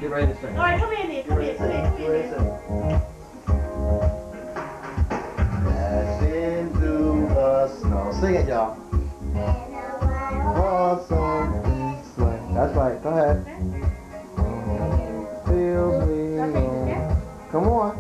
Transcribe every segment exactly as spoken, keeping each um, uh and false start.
Get ready to sing. All right, come in there. Come here. Come here. Come here. Dashing through the snow. Sing it, y'all. Awesome sleigh. That's right. Go ahead. Fields we know. Come on.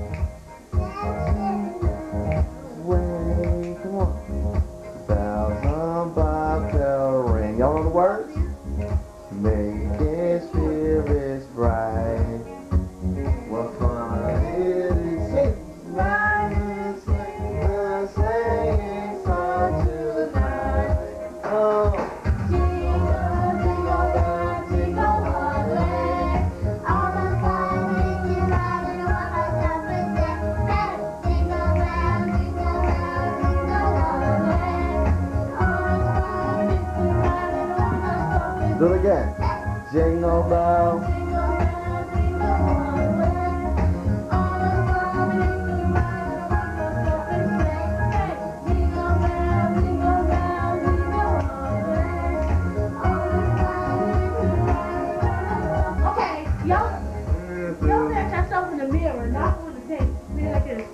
Way. Come on. Bells on bobtail ring. Y'all know the words? Making spirits bright. What fun it is to ride the sleighing song to the night. Oh, jingle, jingle bell, jingle all the way. All the fun making riding on a separate day. Hey, jingle bell, jingle bell, jingle all the way. All the fun making riding on a separate day. Do it again. Jingle bell. Jingle bell, jingle all the way. All the fun making riding on a separate day. Hey, jingle bell, jingle bell, jingle all the way. All the fun making riding on a separate day. Okay, y'all, y'all look at yourself in the mirror, not on the tape. Be like this.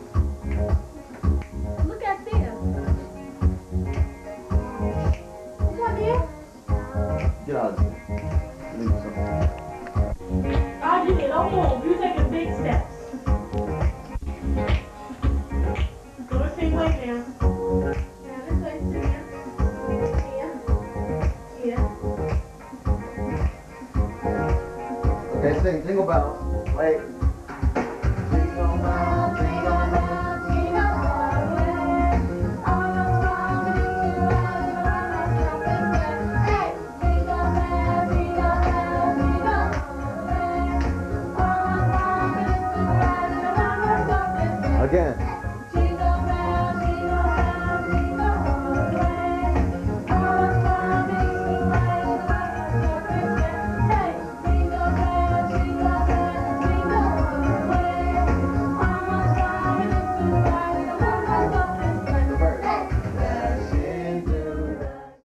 Look at them. Come on here. Get out of here. Leave me some. Oh, you don't move. You taking big steps. Go the same way now. Now this way, here. Here. Here. Okay, sing Jingle Bells. Wait. Jingle bells, jingle bells, jingle all the way. All the fun making riding on a separate day. Hey, jingle bells, jingle bells, jingle all the way. All the fun making riding on a separate day. Again.